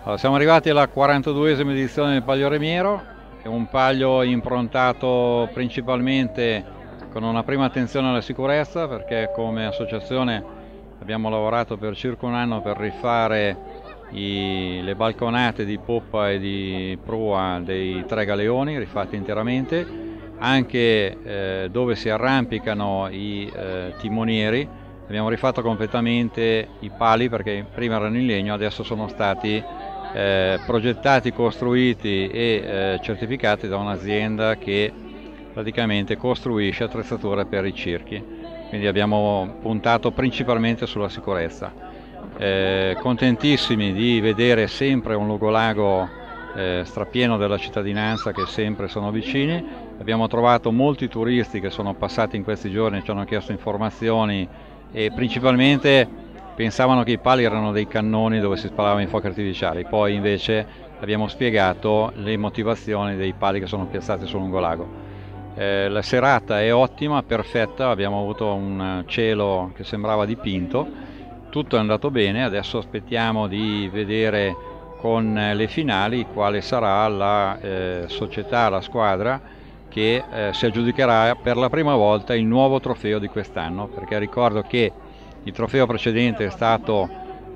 Allora, siamo arrivati alla 42esima edizione del Palio Remiero, è un palio improntato principalmente con una prima attenzione alla sicurezza, perché come associazione abbiamo lavorato per circa un anno per rifare le balconate di poppa e di prua dei tre galeoni, rifatti interamente, anche dove si arrampicano i timonieri. Abbiamo rifatto completamente i pali perché prima erano in legno, adesso sono stati progettati, costruiti e certificati da un'azienda che praticamente costruisce attrezzature per i circhi, quindi abbiamo puntato principalmente sulla sicurezza. Contentissimi di vedere sempre un logolago strapieno della cittadinanza che sempre sono vicini. Abbiamo trovato molti turisti che sono passati in questi giorni, ci hanno chiesto informazioni e principalmente pensavano che i pali erano dei cannoni dove si sparavano i fuochi artificiali, poi invece abbiamo spiegato le motivazioni dei pali che sono piazzati sul lungolago. La serata è ottima, perfetta, abbiamo avuto un cielo che sembrava dipinto, tutto è andato bene, adesso aspettiamo di vedere con le finali quale sarà la società, la squadra che si aggiudicherà per la prima volta il nuovo trofeo di quest'anno, perché ricordo che il trofeo precedente è stato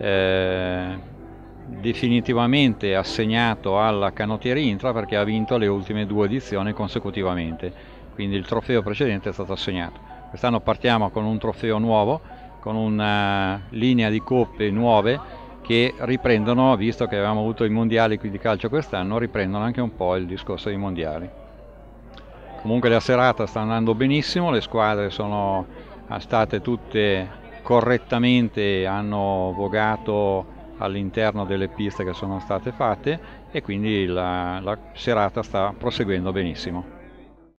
definitivamente assegnato alla Canottieri Intra perché ha vinto le ultime 2 edizioni consecutivamente, quindi il trofeo precedente è stato assegnato. Quest'anno partiamo con un trofeo nuovo, con una linea di coppe nuove che riprendono, visto che avevamo avuto i mondiali qui di calcio quest'anno, riprendono anche un po' il discorso dei mondiali. Comunque la serata sta andando benissimo, le squadre sono state tutte correttamente, hanno vogato all'interno delle piste che sono state fatte e quindi la serata sta proseguendo benissimo.